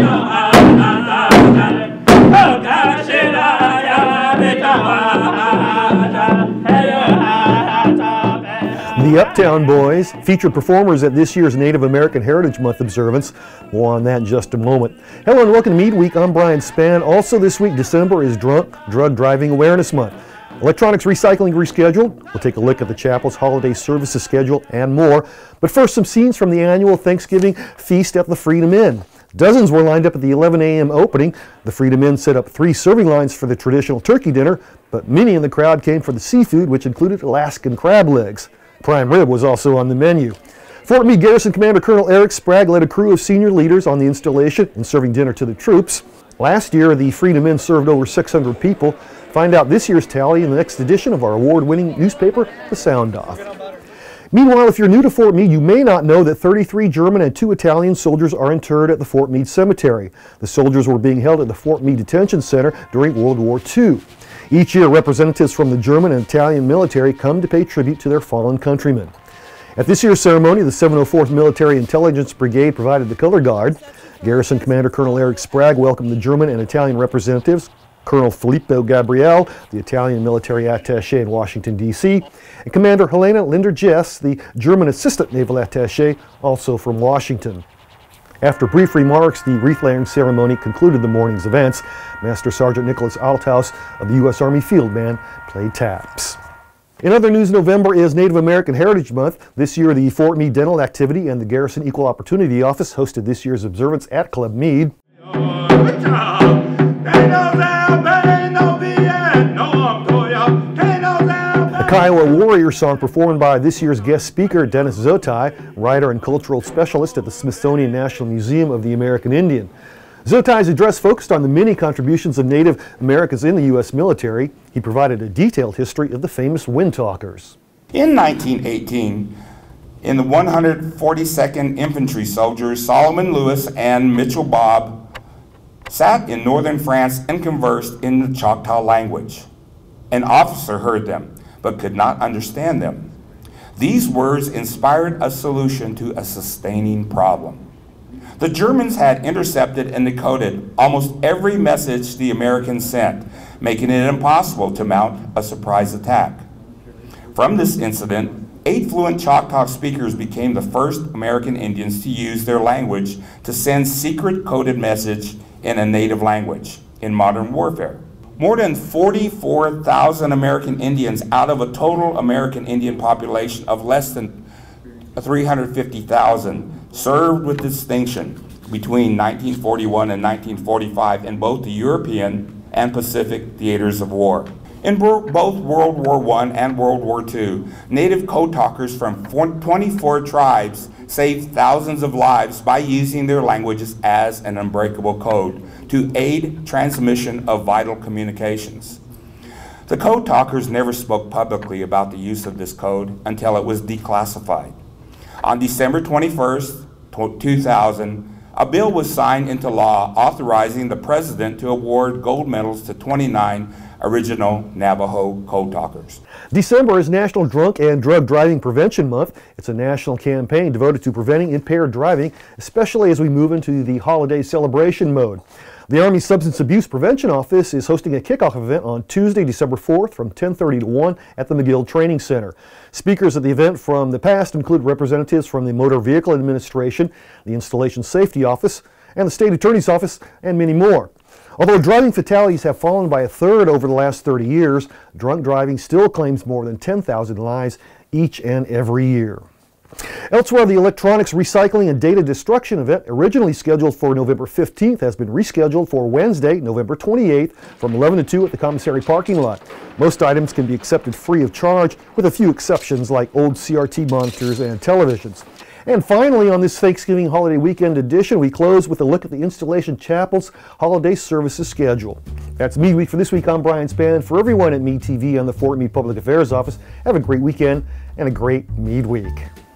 The Uptown Boys, featured performers at this year's Native American Heritage Month Observance. More on that in just a moment. Hello and welcome to MeadeWeek. I'm Brian Spann. Also this week, December is Drunk Drug Driving Awareness Month. Electronics recycling rescheduled. We'll take a look at the chapel's holiday services schedule and more. But first, some scenes from the annual Thanksgiving feast at the Freedom Inn. Dozens were lined up at the 11 a.m. opening. The Freedom Inn set up 3 serving lines for the traditional turkey dinner, but many in the crowd came for the seafood, which included Alaskan crab legs. Prime rib was also on the menu. Fort Meade Garrison Commander Colonel Eric Sprague led a crew of senior leaders on the installation and serving dinner to the troops. Last year, the Freedom Inn served over 600 people. Find out this year's tally in the next edition of our award-winning newspaper, The Sound Off. Meanwhile, if you're new to Fort Meade, you may not know that 33 German and 2 Italian soldiers are interred at the Fort Meade Cemetery. The soldiers were being held at the Fort Meade Detention Center during World War II. Each year, representatives from the German and Italian military come to pay tribute to their fallen countrymen. At this year's ceremony, the 704th Military Intelligence Brigade provided the color guard. Garrison Commander Colonel Eric Sprague welcomed the German and Italian representatives, Colonel Filippo Gabriele, the Italian military attaché in Washington, D.C., and Commander Helena Linder-Jess, the German assistant naval attaché, also from Washington. After brief remarks, the wreath-laying ceremony concluded the morning's events. Master Sergeant Nicholas Althaus of the U.S. Army Field Band played taps. In other news, November is Native American Heritage Month. This year, the Fort Meade Dental Activity and the Garrison Equal Opportunity Office hosted this year's observance at Club Meade. A Kiowa Warrior song performed by this year's guest speaker, Dennis Zotai, writer and cultural specialist at the Smithsonian National Museum of the American Indian. Zotai's address focused on the many contributions of Native Americans in the U.S. military. He provided a detailed history of the famous Wind Talkers. In 1918, in the 142nd Infantry Soldiers, Solomon Lewis and Mitchell Bob sat in northern France and conversed in the Choctaw language. An officer heard them, but could not understand them. These words inspired a solution to a sustaining problem. The Germans had intercepted and decoded almost every message the Americans sent, making it impossible to mount a surprise attack. From this incident, 8 fluent Choctaw speakers became the first American Indians to use their language to send secret coded message in a native language in modern warfare. More than 44,000 American Indians out of a total American Indian population of less than 350,000 served with distinction between 1941 and 1945 in both the European and Pacific theaters of war. In both World War I and World War II, Native code talkers from 24 tribes saved thousands of lives by using their languages as an unbreakable code to aid transmission of vital communications. The code talkers never spoke publicly about the use of this code until it was declassified. On December 21st, 2000, a bill was signed into law authorizing the president to award gold medals to 29 original Navajo code talkers. December is National Drunk and Drug Driving Prevention Month. It's a national campaign devoted to preventing impaired driving, especially as we move into the holiday celebration mode. The Army Substance Abuse Prevention Office is hosting a kickoff event on Tuesday, December 4th from 10:30 to 1 at the McGill Training Center. Speakers at the event from the past include representatives from the Motor Vehicle Administration, the Installation Safety Office, and the State Attorney's Office, and many more. Although driving fatalities have fallen by 1/3 over the last 30 years, drunk driving still claims more than 10,000 lives each and every year. Elsewhere, the Electronics Recycling and Data Destruction event, originally scheduled for November 15th, has been rescheduled for Wednesday, November 28th from 11 to 2 at the commissary parking lot. Most items can be accepted free of charge, with a few exceptions like old CRT monitors and televisions. And finally, on this Thanksgiving holiday weekend edition, we close with a look at the Installation Chapel's holiday services schedule. That's MeadeWeek for this week. I'm Brian Spann. For everyone at Meade TV and the Fort Meade Public Affairs Office, have a great weekend and a great MeadeWeek.